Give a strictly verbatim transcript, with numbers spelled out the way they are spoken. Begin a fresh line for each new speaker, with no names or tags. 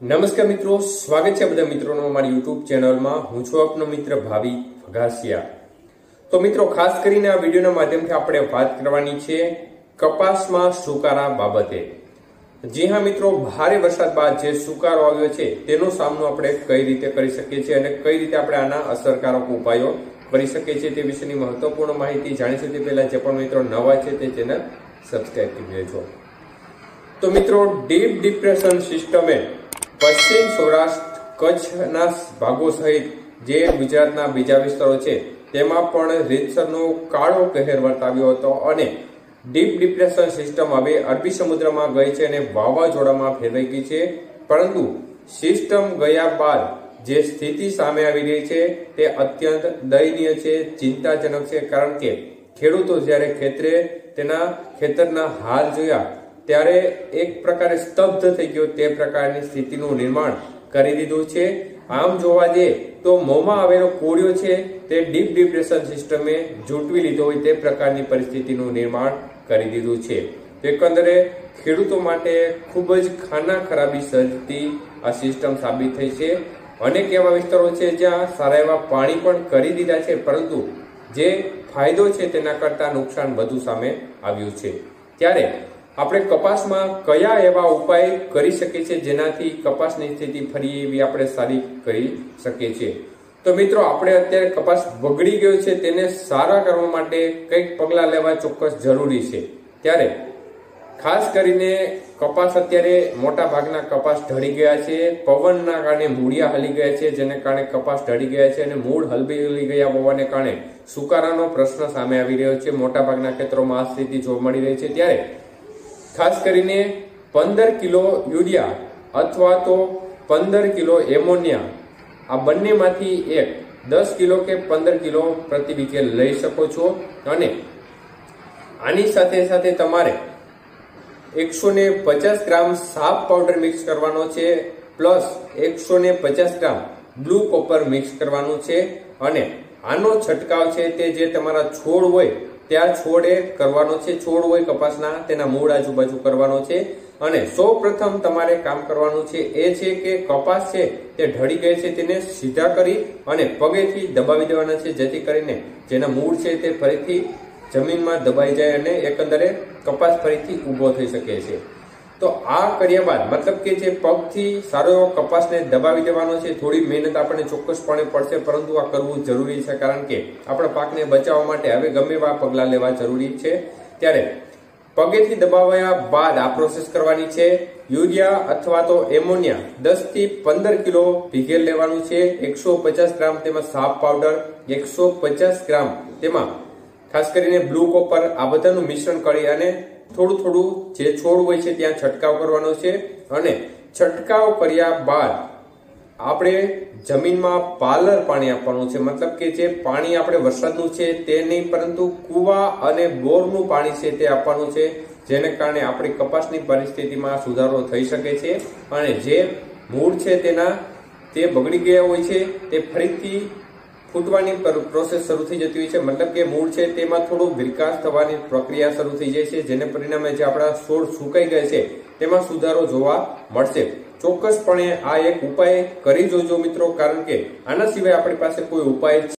નમસ્કાર મિત્રો, સ્વાગત છે બધા મિત્રોનો અમારી યુટ્યુબ ચેનલમાં। હું છું આપનો મિત્ર ભાવિક વઘાસિયા। તો મિત્રો, ખાસ કરીને આ વિડીયોના માધ્યમથી આપણે વાત કરવાની છે કપાસમાં સુકારા બાબતે। જી હા મિત્રો, ભારે વરસાદ બાદ જે સુકારો આવ્યો છે તેનો સામનો આપણે કઈ રીતે કરી શકીએ છીએ અને કઈ રીતે આપણે આના અસરકારક ઉપાયો કરી શકીએ છીએ તે વિશેની મહત્વપૂર્ણ માહિતી જાણીશું તે પહેલા જે પણ મિત્રો નવા છે તે ચેનલ સબસ્ક્રાઇબ કરી લેજો। તો મિત્રો, ડીપ ડિપ્રેશન સિસ્ટમે પશ્ચિમ સૌરાષ્ટ્ર કચ્છના ભાગો સહિત જે ગુજરાતના બીજા વિસ્તારો છે તેમાં પણ રીતસરનો કાળો કહેર વર્તાવ્યો હતો અને ડીપ ડિપ્રેશન સિસ્ટમ હવે અરબી સમુદ્રમાં ગઈ છે અને વાવાઝોડામાં ફેરવાઈ ગઈ છે। પરંતુ સિસ્ટમ ગયા બાદ જે સ્થિતિ સામે આવી રહી છે તે અત્યંત દયનીય છે, ચિંતાજનક છે। કારણ કે ખેડૂતો જ્યારે ખેતરે તેના ખેતરના હાલ જોયા ત્યારે એક પ્રકારે સ્તબ્ધ થઈ ગયો તે પ્રકારની સ્થિતિનું નિર્માણ કરી દીધું છે। આમ જોવા જઈએ તો મોંમાં આવેલો કોળિયો છે તે ડીપ ડિપ્રેશન સિસ્ટમે ઝૂંટવી લીધો હોય તે પ્રકારની પરિસ્થિતિનું નિર્માણ કરી દીધું છે। એકંદરે ખેડૂતો માટે ખૂબ જ ખાના ખરાબી સર્જતી આ સિસ્ટમ સાબિત થઈ છે। અનેક એવા વિસ્તારો છે જ્યાં સારા એવા પાણી પણ કરી દીધા છે, પરંતુ જે ફાયદો છે તેના કરતા નુકસાન વધુ સામે આવ્યું છે। ત્યારે આપણે કપાસમાં કયા એવા ઉપાય કરી શકીએ છીએ જેનાથી કપાસની સ્થિતિ ફરી એવી આપણે સારી કરી શકીએ છીએ? તો મિત્રો, આપણે અત્યારે કપાસ બગડી ગયો છે તેને સારા કરવા માટે કઈક પગલાં લેવા ચોક્કસ જરૂરી છે। ત્યારે ખાસ કરીને કપાસ અત્યારે મોટા ભાગના કપાસ ઢળી ગયા છે, પવનના કારણે મૂળિયા હલી ગયા છે જેને કારણે કપાસ ઢળી ગયા છે અને મૂળ હલી ગયા હોવાને કારણે સુકારાનો પ્રશ્ન સામે આવી રહ્યો છે। મોટા ભાગના ખેતરોમાં આ સ્થિતિ જોવા મળી રહી છે। ત્યારે ખાસ કરીને પંદર કિલો યુરિયા અથવા તો પંદર કિલો એમોનિયા આ બંનેમાંથી એક દસ કિલો કે પંદર કિલો પ્રતિ વીઘે લઈ શકો છો અને આની સાથે સાથે તમારે એકસો ને પચાસ ગ્રામ સાપ પાવડર મિક્સ કરવાનો છે, પ્લસ એકસો ને પચાસ ગ્રામ બ્લુ કોપર મિક્સ કરવાનું છે અને આનો છંટકાવ છે તે જે તમારા છોડ હોય ત્યાં છોડે કરવાનો છે, છોડ હોય કપાસના તેના મૂળ આજુબાજુ કરવાનો છે। અને સૌ પ્રથમ તમારે કામ કરવાનું છે એ છે કે કપાસ છે તે ઢળી ગઈ છે તેને સીધા કરી અને પગેથી દબાવી દેવાના છે, જેથી કરીને જેના મૂળ છે તે ફરીથી જમીનમાં દબાઈ જાય અને એકંદરે કપાસ ફરીથી ઊભો થઈ શકે છે। તો આ કર્યા બાદ મતલબ કે જે પગથી સારો એવો કપાસને દબાવી દેવાનો છે, થોડી મહેનત આપણને ચોક્કસપણે પડશે, પરંતુ આ કરવું જરૂરી છે કારણ કે આપણા પાકને બચાવવા માટે હવે ગમે એવા પગલાં લેવા જરૂરી છે। ત્યારે પગેથી દબાવ્યા બાદ આ પ્રોસેસ કરવાની છે। યુરિયા અથવા તો એમોનિયા દસ થી પંદર કિલો વીઘે લેવાનું છે, એકસો પચાસ ગ્રામ તેમાં સાપ પાવડર, એકસો પચાસ ગ્રામ તેમાં ખાસ કરીને બ્લુ કોપર, આ બધાનું મિશ્રણ કરી અને થોડું થોડું જે છોડ હોય છે ત્યાં છંટકાવ કરવાનો છે। અને છંટકાવ કર્યા બાદ આપણે જમીનમાં પાલર પાણી આપવાનું છે, મતલબ કે જે પાણી આપણે વરસાદનું છે તે નહીં પરંતુ કુવા અને બોરનું પાણી છે તે આપવાનું છે, જેને કારણે આપણી કપાસની પરિસ્થિતિમાં સુધારો થઈ શકે છે અને જે મૂળ છે તેના તે બગડી ગયા હોય છે તે ફરીથી ફૂટવાની પ્રોસેસ શરૂ થઈ જતી હોય છે, મતલબ કે મૂળ છે તેમાં થોડો વિકાસ થવાની પ્રક્રિયા શરૂ થઈ જાય છે, જેને પરિણામે જે આપણા છોડ સુકાઈ ગયા છે તેમાં સુધારો જોવા મળશે। ચોક્કસપણે આ એક ઉપાય કરી જોજો મિત્રો, કારણ કે આના સિવાય આપણી પાસે કોઈ ઉપાય